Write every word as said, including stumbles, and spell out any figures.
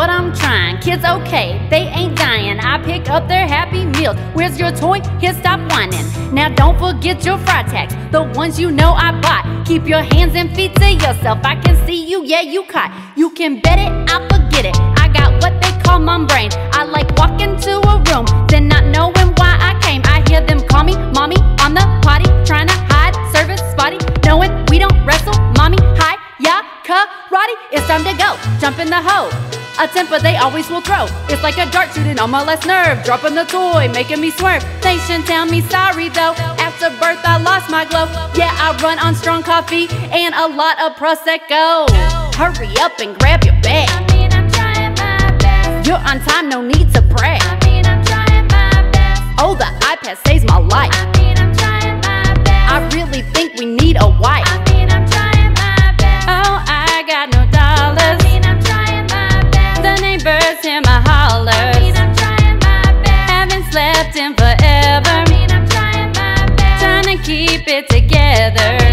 but I'm trying. Kids okay, they ain't dying. I pick up their Happy Meals. Where's your toy? Here, stop whining. Now don't forget your fry tags, the ones you know I bought. Keep your hands and feet to yourself. I can see you, yeah, you caught. You can bet it, I forget it. I got what they call mom brain. I like walking to a room, then not knowing why I came. I hear them call me mommy on the potty, trying to hide, service spotty, knowing we don't wrestle. Mommy, hi, yeah, karate. It's time to go, jump in the hole. A temper they always will throw. It's like a dart shooting on my last nerve, dropping the toy, making me swerve. They shouldn't tell me sorry though. After birth I lost my glow. Yeah, I run on strong coffee and a lot of Prosecco. Hurry up and grab your bag. I mean, I'm trying my best. You're on time, no need to brag. I mean, I'm trying my best. Oh, the iPad saves my life. I mean, I'm trying my best. I really think we need a wife. I mean, I'm trying my best. Oh, I got no dollars. I mean, I'm trying my best. The neighbors hear my hollers. I mean, I'm trying my best. Haven't slept in forever. I mean, I'm trying my best. Trying to keep it together.